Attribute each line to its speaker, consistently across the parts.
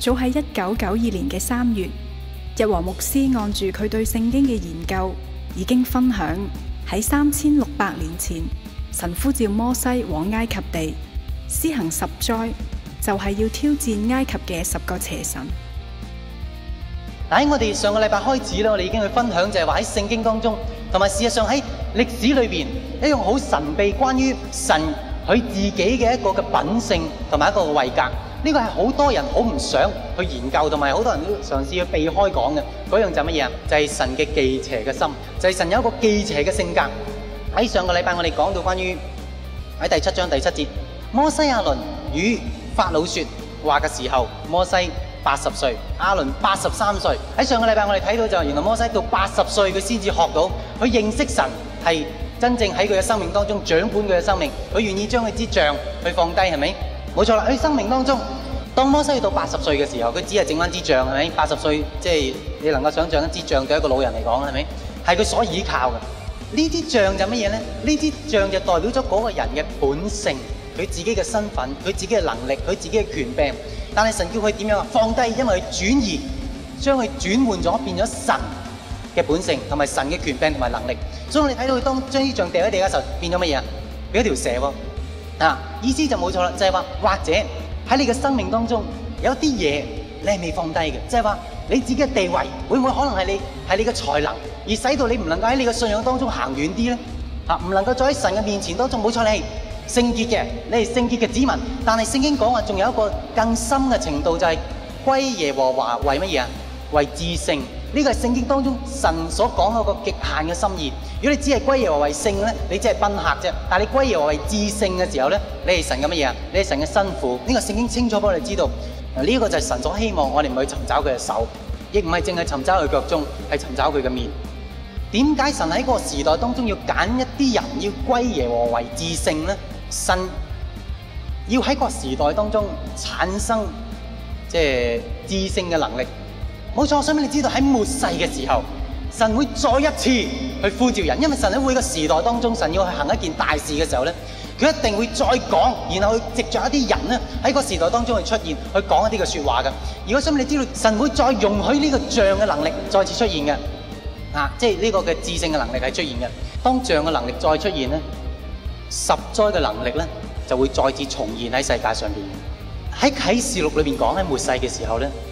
Speaker 1: 早喺1992年嘅3月，日華牧師按住佢對聖經嘅研究，已經分享喺3600年前，神呼召摩西往埃及地施行10災，就係要挑戰埃及嘅10個邪神。
Speaker 2: 喺我哋上個禮拜開始咧，我哋已經去分享就係話喺聖經當中，同埋事實上喺歷史裏邊一樣好神秘關於神佢自己嘅一個嘅品性同埋一個嘅位格。呢個係好多人好唔想去研究，同埋好多人都嘗試去避開講嘅嗰樣就係乜嘢啊？就係神嘅忌邪嘅心，就係神有一個忌邪嘅性格。喺上個禮拜我哋講到關於喺第7章第7節，摩西亞倫與法老說話嘅時候，摩西80歲，亞倫83歲。喺上個禮拜我哋睇到就係原來摩西到80歲佢先至學到，佢認識神係真正喺佢嘅生命當中掌管佢嘅生命，佢願意將佢支杖去放低，係咪？冇錯啦，喺生命當中，當摩西去到80歲嘅時候，佢只係剩翻支杖，係咪？80歲即係你能夠想象一支杖對一個老人嚟講，係咪？係佢所依靠嘅。呢支杖就乜嘢咧？呢支杖就代表咗嗰個人嘅本性，佢自己嘅身份，佢自己嘅能力，佢自己嘅權柄。但係神叫佢點樣啊？放低，因為佢轉移，將佢轉換咗，變咗神嘅本性同埋神嘅權柄同埋能力。所以我哋睇到佢當將呢杖掉喺地嘅時候，變咗乜嘢啊？變咗條蛇喎。意思就冇錯啦，就係話或者喺你嘅生命當中有啲嘢你係未放低嘅，即係話你自己嘅地位會唔會可能係你嘅才能，而使到你唔能夠喺你嘅信仰當中行遠啲咧？唔能夠再喺神嘅面前當中，冇錯，你係聖潔嘅，你係聖潔嘅子民，但係聖經講話仲有一個更深嘅程度，就係歸耶和華為乜嘢啊？為至聖。呢個係聖經當中神所講嗰個極限嘅心意。如果你只係歸耶和華為聖咧，你只係賓客啫。但係你歸耶和華為至聖嘅時候咧，你係神嘅乜嘢啊？你係神嘅新婦。呢個聖經清楚俾我哋知道。呢個就係神所希望我哋唔去尋找佢嘅手，亦唔係淨係尋找佢腳蹤，係尋找佢嘅面。點解神喺嗰個時代當中要揀一啲人要歸耶和華為至聖咧？神要喺個時代當中產生即係至聖嘅能力。冇錯，我想俾你知道喺末世嘅時候，神會再一次去呼召人，因為神喺每個時代當中，神要去行一件大事嘅時候咧，佢一定會再講，然後去藉着一啲人咧喺個時代當中去出現，去講一啲嘅説話嘅。如果想俾你知道，神會再容許呢個杖嘅能力再次出現嘅，即係呢個嘅至聖嘅能力係出現嘅。當杖嘅能力再出現咧，10災嘅能力咧就會再次重現喺世界上邊。喺啟示錄裏邊講喺末世嘅時候咧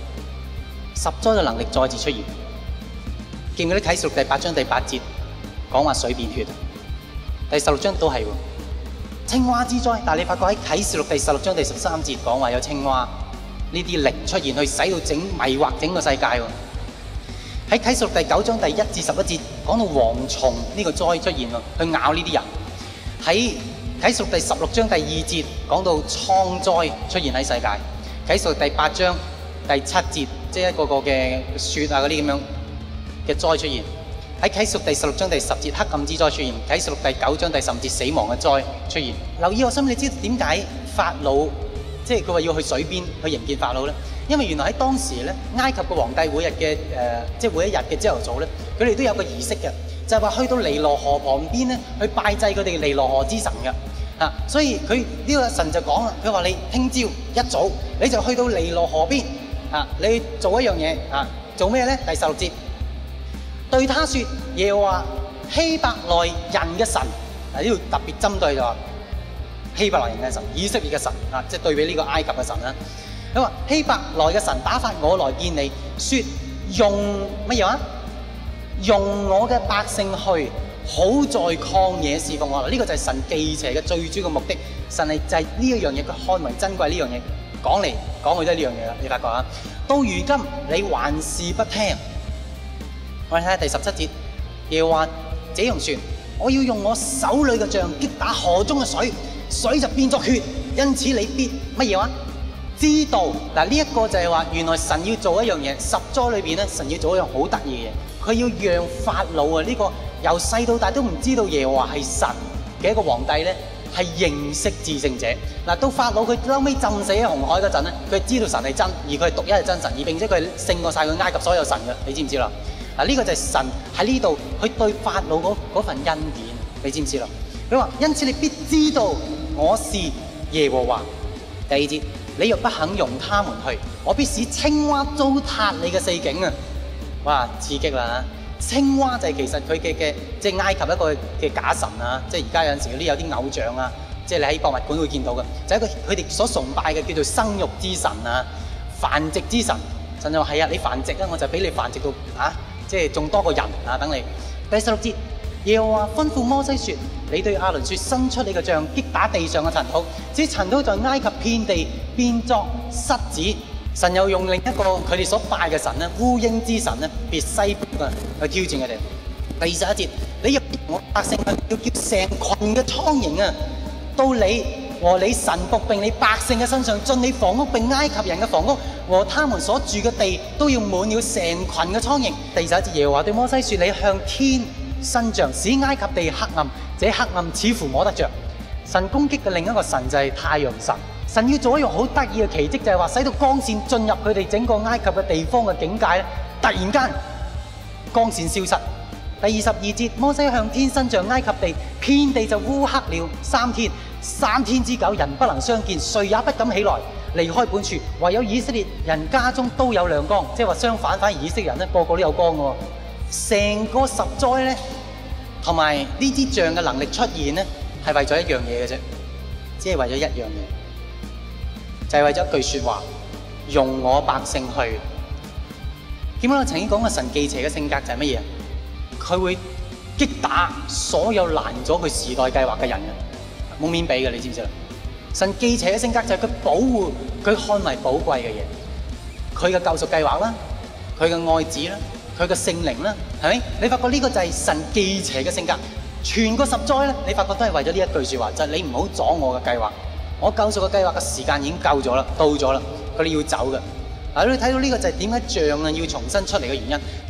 Speaker 2: ，10災嘅能力再次出現。記唔記得啟示錄第8章第8節講話水變血？第16章都係青蛙之災，但係你發覺喺啟示錄第16章第13節講話有青蛙呢啲靈出現，去使到迷惑整個世界。喺啟示錄第9章第1至11節講到蝗蟲呢個災出現，去咬呢啲人。喺啟示錄第16章第2節講到瘡災出現喺世界。啟示錄第8章第7節即係一個個嘅雪啊嗰啲咁樣嘅災出現。喺啟示錄第16章第10節黑暗之災出現。啟示錄第9章第15節死亡嘅災出現。留意我心，你知道點解法老即係佢話要去水邊去迎見法老咧？因為原來喺當時咧，埃及嘅皇帝每日嘅即係每一日嘅朝頭早咧，佢哋都有個儀式嘅，就係話去到尼羅河旁邊咧去拜祭佢哋尼羅河之神嘅。所以佢呢個神就講啦，佢話你聽朝一早你就去到尼羅河邊你去做一樣嘢做咩咧？第16節對他說：耶和華希伯來人嘅神，呢度特別針對就話希伯來人嘅神，以色列嘅神即係對比呢個埃及嘅神啦。佢話希伯來嘅神打發我來見你，說用乜嘢啊？用我嘅百姓去，好在曠野侍奉我。呢個就係神忌邪嘅最主要嘅目的。神係就係呢一樣嘢，佢看為珍貴呢樣嘢，講嚟講去都係呢樣嘢啦。你發覺啊？到如今你還是不聽。我哋睇下第17節，耶和華這樣說：我要用我手裏嘅杖擊打河中嘅水，水就變作血。因此你必乜嘢話？知道嗱，呢一個就係話，原來神要做一樣嘢，10災裏邊咧，神要做一樣好得意嘅嘢，佢要讓法老啊呢個由細到大都唔知道耶和華係神嘅一個皇帝咧，係認識至聖者。嗱，到法老佢後尾浸死喺紅海嗰陣咧，佢知道神係真，而佢係獨一係真神，而並且佢係勝過晒佢埃及所有神嘅，你知唔知啦？嗱，呢個就係神喺呢度去對法老嗰份恩典，你知唔知啦？佢話：因此你必知道我是耶和華。第2節， 你若不肯容他們去，我必使青蛙糟蹋你嘅四境啊！哇，刺激啦！青蛙就係其實佢嘅即係埃及一個嘅假神啊！即係而家有陣時嗰啲有啲偶像啊，即係你喺博物館會見到嘅，就係一個佢哋所崇拜嘅叫做生育之神啊、繁殖之神。神就話係啊，你繁殖啊，我就俾你繁殖到啊，即係仲多個人啊，等你。第16節，耶和華吩咐摩西說：你對亞倫說，伸出你嘅杖，擊打地上嘅塵土，這塵土在埃及遍地變作虱子。神又用另一個佢哋所拜嘅神咧，烏鷹之神咧，別西卜啊，去挑戰佢哋。第21節，你若我百姓要叫成群嘅蒼蠅啊，到你和你臣僕並你百姓嘅身上，進你房屋並埃及人嘅房屋和他們所住嘅地，都要滿了成群嘅蒼蠅。第21節，耶和華對摩西說：你向天伸杖，使埃及地黑暗，這黑暗似乎摸得着。神攻擊嘅另一個神就係太陽神。神要做一樣好得意嘅奇蹟，就係話使到光線進入佢哋整個埃及嘅地方嘅境界咧，突然間光線消失。第22節，摩西向天伸杖，埃及地遍地就烏黑了3天，3天之久，人不能相見，誰也不敢起來離開本處，唯有以色列人家中都有亮光。即係話相反，反而以色列人咧個個都有光嘅喎。成個十災咧，同埋呢支杖嘅能力出現咧，係為咗一樣嘢嘅啫，只係為咗一樣嘢，就係為咗一句説話：容我百姓去。點解我曾經講過神忌邪嘅性格就係乜嘢？佢會擊打所有攔咗佢時代計劃嘅人嘅，冇面俾嘅，你知唔知啦？神忌邪嘅性格就係佢保護佢看為寶貴嘅嘢，佢嘅救贖計劃啦，佢嘅愛子啦，佢嘅聖靈啦，係咪？你發覺呢個就係神忌邪嘅性格。全個十災咧，你發覺都係為咗呢一句説話，就係你唔好阻我嘅計劃，我救贖嘅計劃嘅時間已經夠咗啦，到咗啦，佢哋要走嘅。嗱，你睇到呢個就係點解杖啊要重新出嚟嘅原因，